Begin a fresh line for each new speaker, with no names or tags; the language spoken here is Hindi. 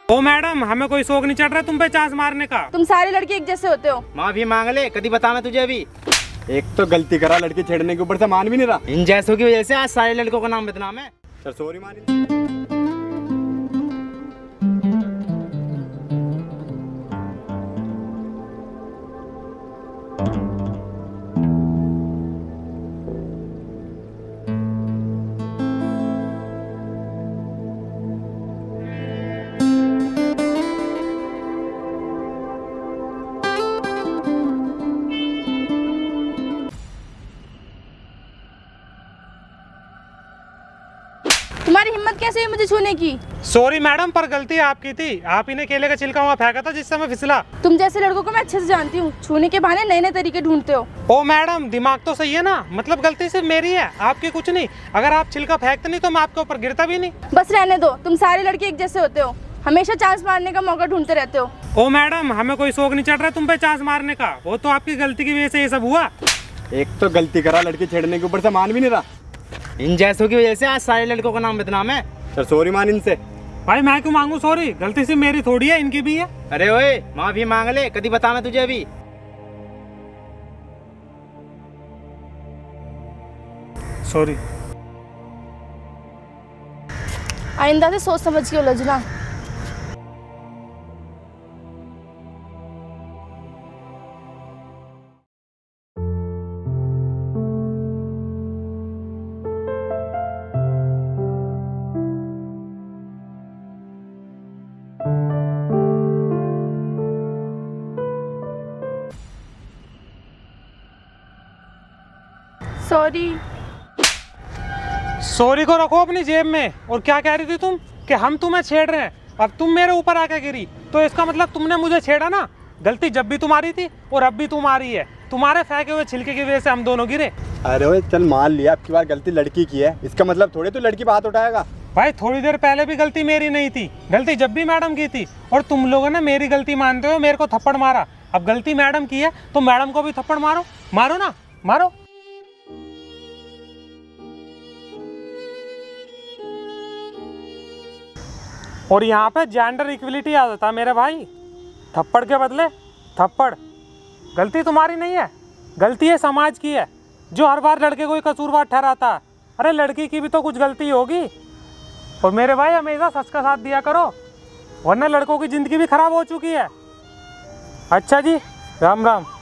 ओ मैडम, हमें कोई शौक नहीं चढ़ रहा तुम पे चांस मारने का।
तुम सारे लड़के एक जैसे होते हो।
माफी मांग ले, कभी बता मैं तुझे अभी। एक तो गलती करा लड़की छेड़ने के ऊपर से मान भी नहीं रहा। इन जैसों की वजह से आज सारे लड़कों का नाम बदनाम है। सर सॉरी मान।
तुम्हारी हिम्मत कैसे हुई मुझे छूने की?
सॉरी मैडम, पर गलती आपकी थी। आप ही ने केले का छिलका वहाँ फेंका था जिससे मैं फिसला।
तुम जैसे लड़कों को मैं अच्छे से जानती हूँ, छूने के बहाने नए नए तरीके ढूंढते हो।
ओ मैडम, दिमाग तो सही है ना, मतलब गलती सिर्फ मेरी है, आपकी कुछ नहीं। अगर आप छिलका फेंकते नहीं तो मैं आपके ऊपर गिरता भी नहीं।
बस रहने दो, तुम सारे लड़के एक जैसे होते हो, हमेशा चांस मारने का मौका ढूंढते रहते हो।
ओ मैडम, हमें कोई शौक नहीं चढ़ रहा तुम पे चांस मारने का, वो तो आपकी गलती की वजह से ये सब हुआ।
एक तो गलती करा लड़की छेड़ने के ऊपर से मान भी नहीं रहा। इन जैसों की वजह से आज सारे लड़कों का नाम बदनाम है। सर सॉरी मान इनसे।
भाई मैं क्यों मांगू सॉरी, गलती सिर्फ मेरी थोड़ी है, इनकी भी है।
अरे ओए, माफी मांग ले, कभी बता मैं तुझे अभी।
सॉरी।
आइंदा से सोच समझ के उलझना। सॉरी।
सॉरी को रखो अपनी जेब में। और क्या कह रही थी तुम कि हम तुम्हें छेड़ रहे हैं, अब तुम मेरे ऊपर आके गिरी, तो इसका मतलब तुमने मुझे छेड़ा ना। गलती जब भी तुम्हारी थी और अब भी तुम्हारी है। तुम्हारे फेंके हुए छिलके की वजह से हम दोनों गिरे।
अरे ओए चल मान लिया, अब की बार गलती लड़की की है, इसका मतलब थोड़ी तो लड़की बात उठाएगा।
भाई थोड़ी देर पहले भी गलती मेरी नहीं थी, गलती जब भी मैडम की थी, और तुम लोगों ने मेरी गलती मानते हुए मेरे को थप्पड़ मारा। अब गलती मैडम की है तो मैडम को भी थप्पड़ मारो, मारो ना, मारो। और यहाँ पे जेंडर इक्वलिटी आ जाता है मेरे भाई, थप्पड़ के बदले थप्पड़। गलती तुम्हारी नहीं है, गलती है समाज की है, जो हर बार लड़के को ही कसूरवार ठहराता है। अरे लड़की की भी तो कुछ गलती होगी। और मेरे भाई हमेशा सच का साथ दिया करो, वरना लड़कों की ज़िंदगी भी खराब हो चुकी है। अच्छा जी, राम राम।